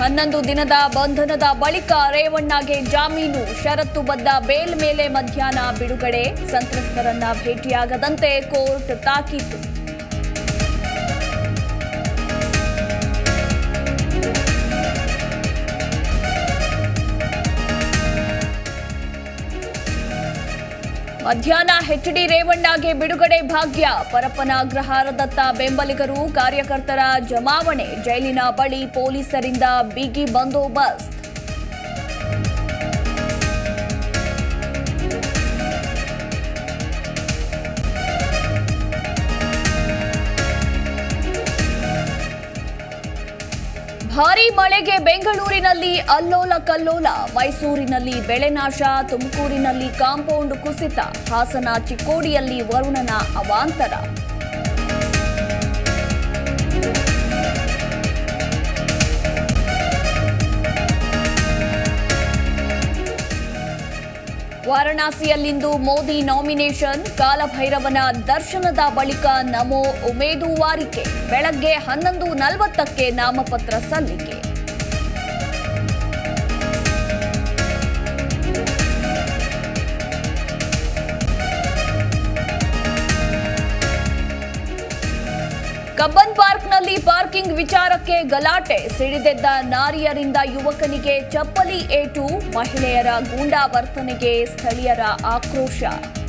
11 ದಿನದ ಬಂಧನದ ಬಳಿಕ ರೇವಣ್ಣಗೆ ಜಾಮೀನು, ಷರತ್ತುಬದ್ಧ ಬೇಲ್ ಮೇಲೆ ಮಧ್ಯಾಹ್ನ ಬಿಡುಗಡೆ, ಸಂತ್ರಸ್ತರನ್ನ ಭೇಟಿಯಾಗದಂತೆ ಕೋರ್ಟ್ ತಾಕೀತು. ಮಧ್ಯಾಹ್ನ ಎಚ್ಡಿ ರೇವಣ್ಣಗೆ ಬಿಡುಗಡೆ ಭಾಗ್ಯ, ಪರಪ್ಪನ ಅಗ್ರಹಾರದತ್ತ ಬೆಂಬಲಿಗರು ಕಾರ್ಯಕರ್ತರ ಜಮಾವಣೆ, ಜೈಲಿನ ಬಳಿ ಪೊಲೀಸರಿಂದ ಬಿಗಿ ಬಂದೋಬಸ್ತ್. ಭಾರೀ ಮಳೆಗೆ ಬೆಂಗಳೂರಿನಲ್ಲಿ ಅಲ್ಲೋಲ ಕಲ್ಲೋಲ, ಮೈಸೂರಿನಲ್ಲಿ ಬೆಳೆ ನಾಶ, ತುಮಕೂರಿನಲ್ಲಿ ಕಾಂಪೌಂಡ್ ಕುಸಿತ, ಹಾಸನ ಚಿಕ್ಕೋಡಿಯಲ್ಲಿ ವರುಣನ ಅವಾಂತರ. ವಾರಣಾಸಿಯಲ್ಲಿಂದು ಮೋದಿ ನಾಮಿನೇಷನ್, ಕಾಲಭೈರವನ ದರ್ಶನದ ಬಳಿಕ ನಮೋ ಉಮೇದುವಾರಿಕೆ, ಬೆಳಗ್ಗೆ 11:40ಕ್ಕೆ ನಾಮಪತ್ರ ಸಲ್ಲಿಕೆ. ಕಬ್ಬನ್ ಪಾರ್ಕ್ನಲ್ಲಿ ಪಾರ್ಕಿಂಗ್ ವಿಚಾರಕ್ಕೆ ಗಲಾಟೆ, ಸಿಡಿದೆದ್ದ ನಾರಿಯರಿಂದ ಯುವಕನಿಗೆ ಚಪ್ಪಲಿ ಏಟು, ಮಹಿಳೆಯರ ಗೂಂಡಾ ವರ್ತನೆಗೆ ಸ್ಥಳೀಯರ ಆಕ್ರೋಶ.